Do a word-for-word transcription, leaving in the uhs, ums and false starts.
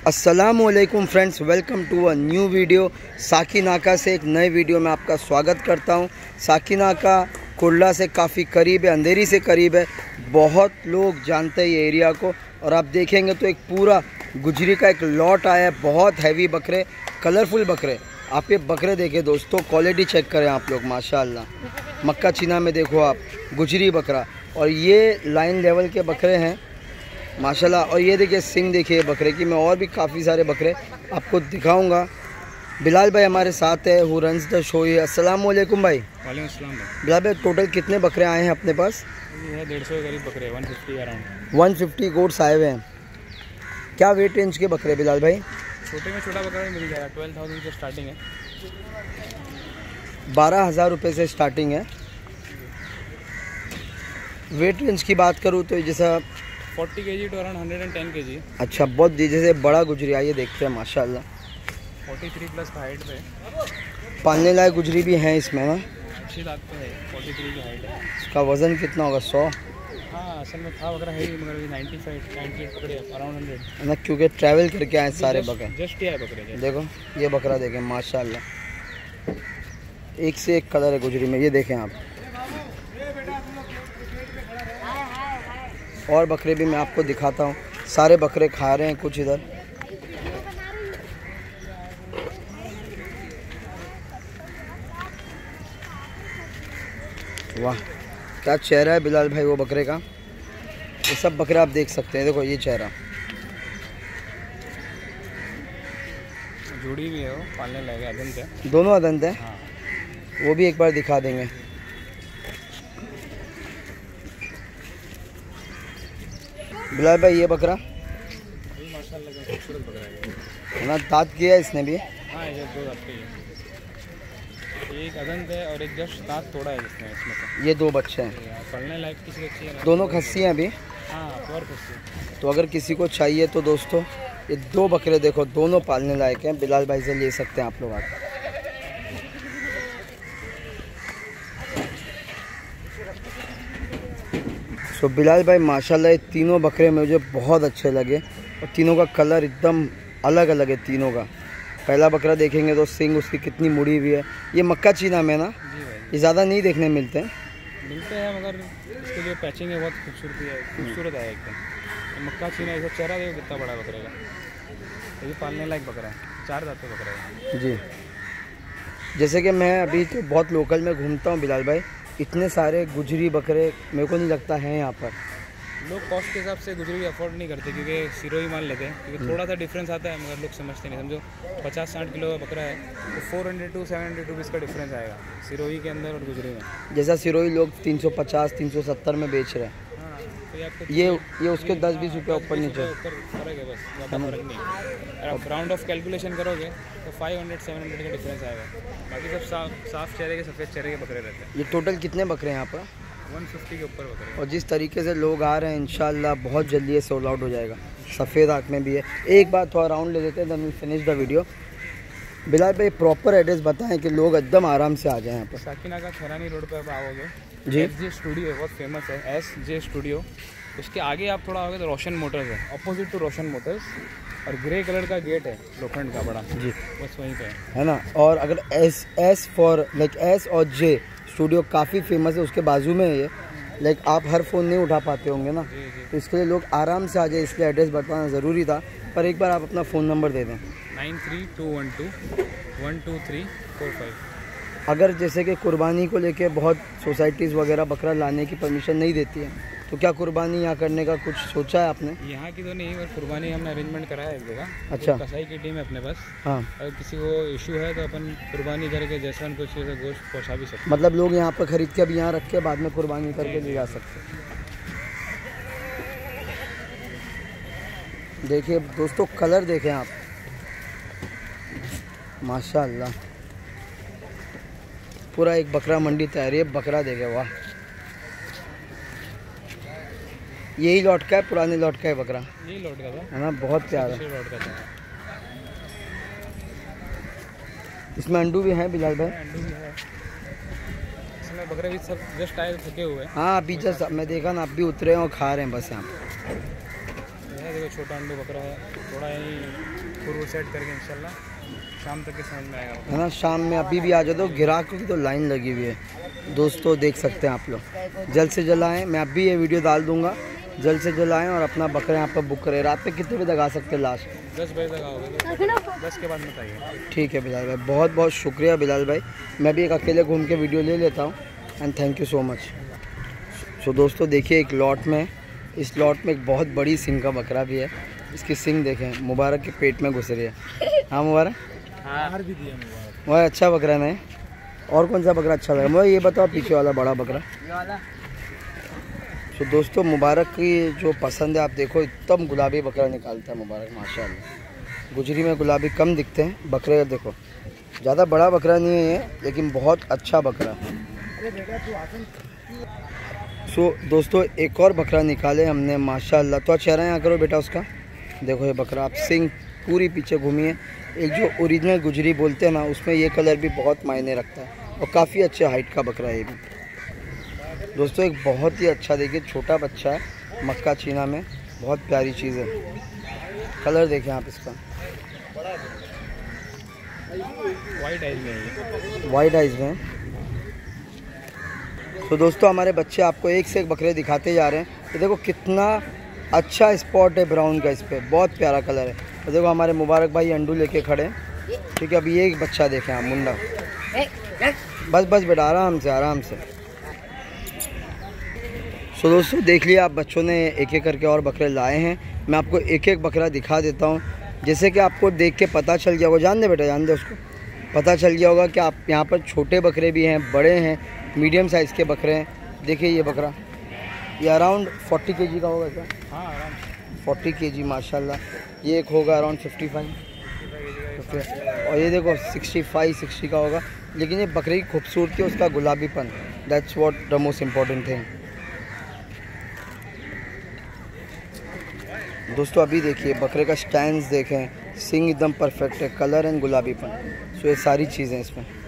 अस्सलामुअलैकुम friends, welcome to a new video. Sakinaka से एक नए वीडियो में आपका स्वागत करता हूं। साकीनाका कुर्ला से काफ़ी करीब है, अंधेरी से करीब है। बहुत लोग जानते हैं ये एरिया को। और आप देखेंगे तो एक पूरा गुजरी का एक लॉट आया है, बहुत हैवी बकरे, कलरफुल बकरे। आप ये बकरे देखें दोस्तों, क्वालिटी चेक करें आप लोग, माशाल्लाह। मक्का चीना में देखो आप, गुजरी बकरा, और ये लाइन लेवल के बकरे हैं माशाल्लाह। और ये देखिए सिंग देखिए बकरे की। मैं और भी काफ़ी सारे बकरे आपको दिखाऊंगा। बिलाल भाई हमारे साथ है, हु रन्स द शो। अस्सलाम वालेकुम भाई। वालेकुम अस्सलाम भाई। बिलाल भाई टोटल कितने बकरे आए हैं अपने पास? ये है डेढ़ सौ के करीब बकरे, one fifty around. One fifty goats आए हुए हैं। क्या वेट रेंज के बकरे बिलाल भाई? छोटे में छोटा बकरा भी मिल जाएगा, ट्वेल्व थाउजेंड से स्टार्टिंग है। बारह हज़ार रुपये से स्टार्टिंग है। वेट रेंज की बात करूँ तो जैसा forty K G to around hundred and ten K G. अच्छा, बहुत जैसे बड़ा गुजरी, आइए देखते हैं माशाल्लाह। फोर्टी थ्री प्लस हाइट पे पालने लायक गुजरी भी हैं इसमें ना? अच्छी दांत पे है, फोर्टी थ्री की हाइट है। इसका वज़न कितना होगा? सौ? हाँ असल में था बकरा है ही, मगर अभी नाइन्टी फाइव नाइन्टी एट पकड़े अराउंड हंड्रेड है ना, क्योंकि ट्रैवल करके आए सारे बकरे। जस्ट ही आए बकरे। देखो ये बकरा देखें माशाल्लाह, एक से एक कलर है गुजरी में। ये देखें आप। और बकरे भी मैं आपको दिखाता हूँ। सारे बकरे खा रहे हैं कुछ इधर। वाह क्या चेहरा है बिलाल भाई वो बकरे का। ये सब बकरे आप देख सकते हैं, देखो ये चेहरा। जोड़ी भी है वो, पालने लायक है, अदंत है। दोनों अदंत है। हाँ। वो भी एक बार दिखा देंगे। बिलाल भाई ये बकरा माशाल्लाह का खूबसूरत बकरा है ना, दांत किया है इसने भी। हाँ ये दो दांत के हैं, एक अदंत है और एक जस्ट दांत तोड़ा है जिसने इसमें से। ये दो बच्चे हैं, पलने लायक किसी अच्छी है। दोनों खस्सी हैं अभी। हाँ प्योर खस्सी। तो अगर किसी को चाहिए तो दोस्तों ये दो बकरे देखो, दोनों पालने लायक हैं। बिलाल भाई से ले सकते हैं आप लोग आकर। सो बिलाल भाई माशाल्लाह ये तीनों बकरे मुझे बहुत अच्छे लगे, और तीनों का कलर एकदम अलग अलग है तीनों का। पहला बकरा देखेंगे तो सिंग उसकी कितनी मुड़ी हुई है। ये मक्का चीना में ना? जी भाई। ये ज़्यादा नहीं देखने मिलते हैं। मिलते हैं मगर इसके जो पैचिंग है बहुत खूबसूरती है, खूबसूरत है एकदम। मक्का चीना ऐसा चेहरा देखो कितना बड़ा बकरे का। ये पालने लायक बकरा है, चार दांत का बकरा है जी। जैसे कि मैं अभी तो बहुत लोकल में घूमता हूँ बिलाल भाई, इतने सारे गुजरी बकरे मेरे को नहीं लगता हैं यहाँ पर। लोग कॉस्ट के हिसाब से गुजरी अफोर्ड नहीं करते, क्योंकि सिरोही मान लेते हैं, क्योंकि थोड़ा सा डिफरेंस आता है, मगर लोग समझते नहीं। समझो पचास साठ किलो का बकरा है तो four hundred to seven hundred rupees का डिफरेंस आएगा सिरोही के अंदर और गुजरी में। जैसा सिरोही लोग तीन सौ पचास तीन सौ सत्तर में बेच रहे हैं। हाँ तो ये आपको ये ये उसके दस बीस रुपये ऊपर नीचे ऊपर फर्क है, बस ज़्यादा फर्क नहीं है। अगर आप राउंड ऑफ कैलकुलेशन करोगे तो फाइव हंड्रेड सेवन हंड्रेड का डिफरेंस आएगा। बाकी सब साफ साफ चेहरे के, सफ़ेद चेहरे के बकरे रहते हैं। ये टोटल कितने बकरे हैं यहाँ पर? वन फिफ्टी के ऊपर बकरे। और जिस तरीके से लोग आ रहे हैं इंशाल्लाह बहुत जल्दी ये सोल्ड आउट हो जाएगा। सफ़ेद आँख में भी है। एक बार थोड़ा राउंड ले लेते हैं, then we finish the video. Bilal भाई प्रॉपर एड्रेस बताएं कि लोग एकदम आराम से आ जाएं यहाँ पर। साकीनाका खैरानी रोड पर आप आओगे जी। एस जे स्टूडियो है, बहुत फेमस है एस जे स्टूडियो। उसके आगे आप थोड़ा आओगे तो रोशन मोटर्स है, अपोजिट टू रोशन मोटर्स, और ग्रे कलर का गेट है लोखंड का बड़ा जी, बस वहीं पे है, है ना। और अगर S S for like S और जे स्टूडियो काफ़ी फेमस है, उसके बाजू में है ये। लाइक आप हर फ़ोन नहीं उठा पाते होंगे ना, जी जी। तो इसके लिए लोग आराम से आ जाए, इसलिए एड्रेस बताना ज़रूरी था। पर एक बार आप अपना फ़ोन नंबर दे दें। Nine three two one two one two three four five. अगर जैसे कि कुर्बानी को लेके बहुत सोसाइटीज़ वगैरह बकरा लाने की परमिशन नहीं देती है, तो क्या कुर्बानी यहाँ करने का कुछ सोचा है आपने? यहाँ की तो नहीं, और कुर्बानी हमने अरेंजमेंट कराया एक जगह। अच्छा। तो कसाई की टीम है अपने पास। हाँ। अगर किसी को इशू है तो अपन कुर्बानी करके जैसलमेर कुछ से गोश्त पहुँचा भी सकते हैं। मतलब लोग यहाँ पर ख़रीद के अभी यहाँ रख के बाद में कुर्बानी करके ले जा सकते हैं। देखिए दोस्तों कलर देखें आप, माशाल्लाह पूरा एक बकरा मंडी तैयार है। बकरा देखे, वाह। यही लौट का है, पुराने लौट का है बकरा, यही लौट का था, है ना, बहुत प्यारा। लौट का था। इसमें अंडू भी हैं बिलाल भाई? अंडू भी है इसमें। बकरे भी सब जस्ट आए थके हुए हैं। हाँ अभी जस्ट मैं देखा ना, आप भी उतरे हैं और खा रहे हैं बस यहाँ पे। देखो छोटा अंडू बकरा है, थोड़ा यही फिर वो सेट करके इंशाल्लाह शाम तक के समझ में आएगा है ना। शाम में अभी भी आ जाओ तो ग्राहकों की तो लाइन लगी हुई है दोस्तों, देख सकते हैं आप लोग। जल्द से जल्द आएँ, मैं अभी ये वीडियो डाल दूँगा, जल्द से जल्द आएँ और अपना बकरे यहाँ पर बुक करें। रात में कितने बजे तक आ सकते हैं लास्ट? दस बजे तक आओगे तो दस के बाद बताइए। ठीक है बिलाल भाई, बहुत बहुत शुक्रिया बिलाल भाई। मैं भी एक अकेले घूम के वीडियो ले लेता हूँ and thank you so much. So दोस्तों देखिए, एक लॉट में, इस लॉट में एक बहुत बड़ी सिंग का बकरा भी है। इसकी सिंग देखें, मुबारक के पेट में घुस रही है। हाँ मुबारक, हाँ भी दिया मुबारक। वह अच्छा बकरा नहीं। और कौन सा बकरा अच्छा लगा मुझे ये बताओ, पीछे वाला बड़ा बकरा। तो दोस्तों मुबारक की जो पसंद है, आप देखो एकदम गुलाबी बकरा निकालता है मुबारक माशाल्लाह। गुजरी में गुलाबी कम दिखते हैं बकरे, देखो ज़्यादा बड़ा बकरा नहीं है ये, लेकिन बहुत अच्छा बकरा है। सो दोस्तों एक और बकरा निकाले हमने माशाल्लाह। तो चेहरा यहाँ करो बेटा उसका, देखो ये बकरा, आप सिंग पूरी पीछे घूमी है। एक जो ओरिजिनल गुजरी बोलते हैं ना, उसमें ये कलर भी बहुत मायने रखता है और काफ़ी अच्छे हाइट का बकरा है ये भी दोस्तों। एक बहुत ही अच्छा, देखिए छोटा बच्चा है मक्का चीना में, बहुत प्यारी चीज़ है। कलर देखें आप इसका, वाइट आइज में, वाइट आइज में। तो दोस्तों हमारे बच्चे आपको एक से एक बकरे दिखाते जा रहे हैं। तो देखो कितना अच्छा स्पॉट है ब्राउन का इस पर, बहुत प्यारा कलर है। तो देखो हमारे मुबारक भाई अंडू लेके खड़े हैं। ठीक है, अभी ये एक बच्चा देखें आप, मुंडा। बस बस बेटा, आराम से आराम से। सो दोस्तों देख लिया आप, बच्चों ने एक एक करके और बकरे लाए हैं। मैं आपको एक एक बकरा दिखा देता हूँ, जैसे कि आपको देख के पता चल गया होगा। जान दे बेटा, जान दे उसको, पता चल गया होगा कि आप यहाँ पर छोटे बकरे भी हैं, बड़े हैं, मीडियम साइज़ के बकरे हैं। देखिए ये बकरा, ये अराउंड फोर्टी के जी का होगा क्या? हाँ आराम से फोर्टी के जी माशाल्लाह। ये एक होगा अराउंड फिफ्टी फाइव, और ये देखो सिक्सटी फाइव सिक्सटी का होगा। लेकिन ये बकरे की खूबसूरती, उसका गुलाबीपन, that's what the most important thing. दोस्तों अभी देखिए बकरे का स्टैंड देखें, सिंग एकदम परफेक्ट है, कलर एंड गुलाबीपन। सो ये सारी चीज़ें इसमें।